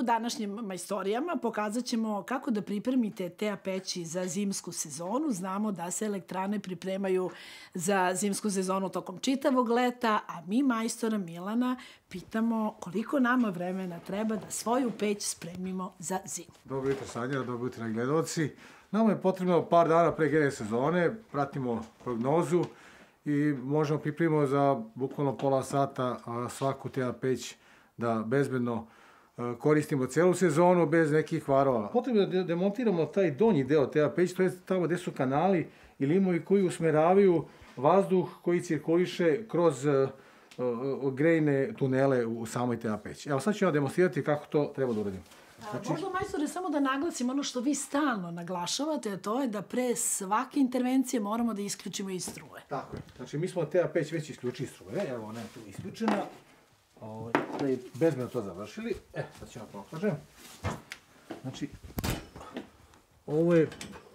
današnjim majstorijama pokazat ćemo kako da pripremite TEA peći za zimsku sezonu. Znamo da se elektrane pripremaju za zimsku sezonu tokom čitavog leta, a mi majstora Milana pitamo koliko nama vremena treba da svoju peć spremimo za zimu. Dobro jutro, Sanja, dobro jutro, gledalci. Nama je potrebno par dana pre grejne sezone, pratimo prognozu i možemo pripremimo za bukvalno pola sata svaku TEA peć da bezbedno koristimo celu sezonu bez nekih varova. Potrebno je da demontiramo taj donji deo TEA peći, to je tamo gde su kanali i limovi koji usmeravaju vazduh koji cirkuliše kroz grejne tunele u samoj TEA peći. Evo sad ću vam demonstrirati kako to treba da uradimo. Možda, majstore, samo da naglasim ono što vi stalno naglašavate, a to je da pre svake intervencije moramo da isključimo i struje. Tako je. Znači, mi smo TEA peć već isključili struje. Evo, ona je tu isključena. Da je bezbedno to završili. Sad ću vam pokažem. Znači, ovo je...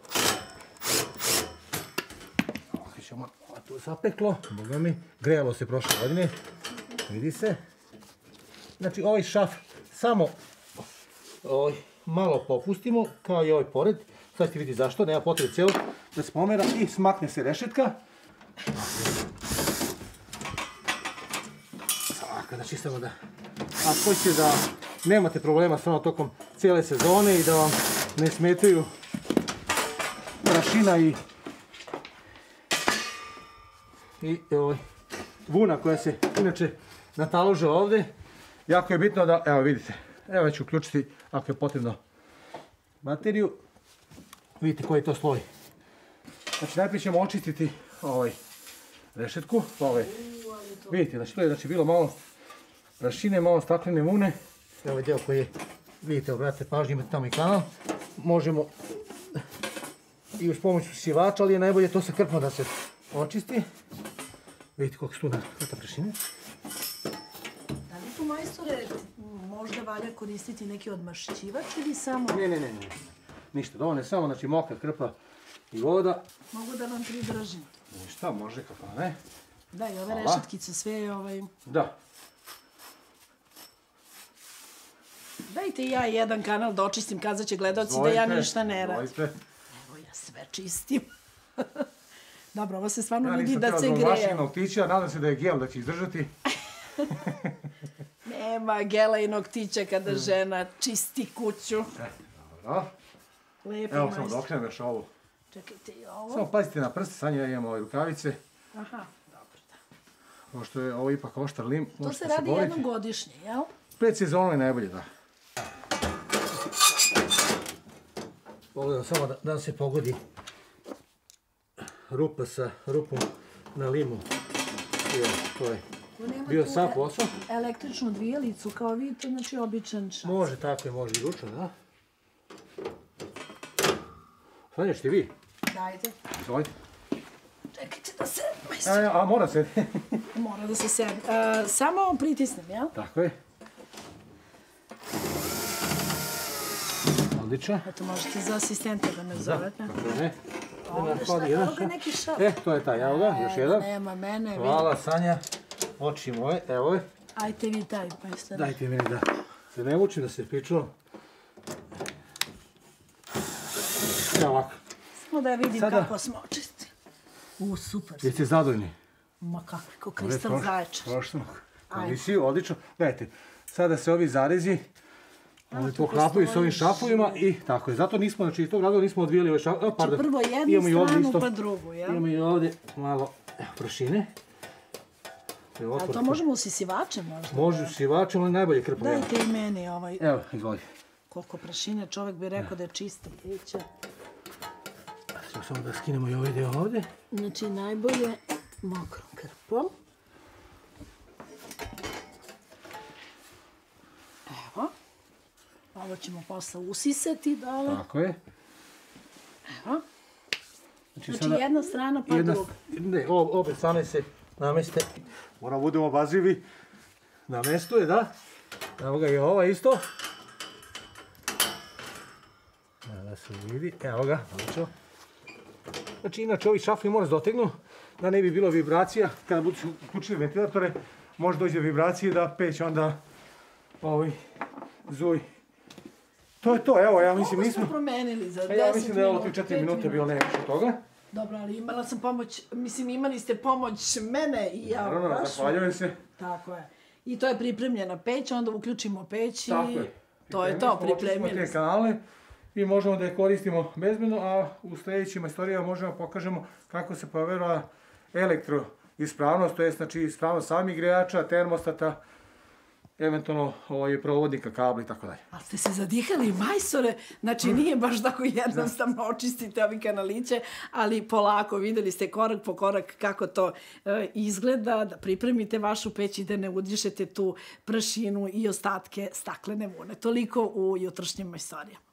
Ovdje ćemo tu zapeklo. Boga mi, grejalo se prošle godine. Vidi se. Znači, ovaj šaf samo malo popustimo, kao i ovaj pored. Sad ćete vidjeti zašto, nema potrebe celo da se pomera i smakne se rešetka. Da čistamo da... Ako hoćete da nemate problema stvarno tokom cijele sezone i da vam ne smetaju prašina i vuna koja se inače natalože ovde, jako je bitno da, evo vidite, evo ću uključiti ako je potrebno bateriju, vidite koji je to sloj. Znači najprije ćemo očistiti rešetku, vidite, znači to je bilo malo prašine, malo staklene vune. Evo je deo koji je, vidite, obratite pažnju, imate tamo i kanal. Možemo i uz pomoć usisivača, ali je najbolje to sa krpom da se očisti. Vidite koliko su tu nata prašine. Da li tu, majstore, možda valja koristiti neki odmašćivač ili samo... Ne. Ništa, dovoljno je samo, znači mokra krpa i voda. Mogu da vam pridržim. Ništa, može kako ne. Da, i ove rešetkice sve Da. Dajte ja jedan kanal da očistim, kazat će gledalci da ja ništa ne radim. Evo ja sve čistim. Dobro, ovo se stvarno vidi da se greje. Mašinog tića, nadam se da je gel da će izdržati. Nema gela i noktića kada žena čisti kuću. Dobro. Lepo, evo samo da okrenem još ovo. Čekajte i ovo. Samo pazite na prste, Sanja, ja imam ove rukavice. Aha, dobro da. Pošto je ovo ipak oštar lim, to se radi jednom godišnje, jel? Pred sezonom je najbolje, da. Pogledam samo da se pogodi rupa sa rupom na limu. To je bio sav posao. Električnu dvijelicu, kao vidite, znači običan šac. Može, tako je, može i ručno, da. Sanja, ćete vi? Dajte. Izvolite. Čekajte da se... A mora se. Mora da se sedi. Samo pritisnem, jel? Tako je. Odlično. Eto, možete za asistenta da me zovete. Tako ne. Evo ga neki šaf. To je taj, evo ga, još jedan. Nema mene. Hvala, Sanja. Oči moje, evo je. Ajte vi taj, majstor. Dajte meni da se ne mučim, da se pričuvam. Evo ovako. Samo da vidim kako smo očistili. Super. Jeste zadovoljni? Ma kakvi, ko kristal zaječar. Prošlo. Komisiju, odlično. Gledajte, sada se ovi zarezi poklapaju s ovim šafovima i tako je. Zato nismo, znači iz tog razloga nismo odvijeli ovaj šaf. Znači prvo jednu stranu pa drugu, jel? Imamo i ovdje malo prašine. Ali to možemo usisivačem možda? Može usisivačem, ali najbolje krpa. Dajte i meni ovaj... Evo, izvolite. Koliko prašine, čovjek bi rekao da je čisto piće. Samo da skinemo i ovaj deo ovdje. Znači najbolje mokrom krpom. Evo. Ovo ćemo posle usisati dole. Tako je. Evo. Znači jedna strana pa druga. Ne, obe strane se nameste. Moramo budemo obazrivi. Na mestu je, da. Evo ga i ova isto. Da se vidi. Evo ga, odlično. Znači, inače ovi šafovi mora se dotegnu, da ne bi bilo vibracija. Kada budu uključili ventilatore, može doći do vibracije da peć onda zuj To je to, evo, ja mislim, Ovo smo promenili za 10 minuta. Ja mislim da je ovo 3-4 minuta bilo ne više toga. Dobro, ali imala sam pomoć, mislim, imali ste pomoć mene i ja vašu. Naravno, zahvaljujem se. Tako je. I to je pripremljena peć, onda uključimo peć i... Tako je. To je to, pripremili smo te kanale i možemo da je koristimo bezbedno, a u sledećim istorijama možemo pokažemo kako se provera elektroispravnost, to je znači ispravnost samih grejača, termostata, eventualno provodnika, kabla i tako dalje. Ali ste se zadihali, majstore, znači nije baš tako jednostavno očistite ovi kanaliće, ali polako, videli ste korak po korak kako to izgleda, da pripremite vašu peć i da ne udišete tu prašinu i ostatke staklene vune. Toliko u jutrošnjim majstorijama.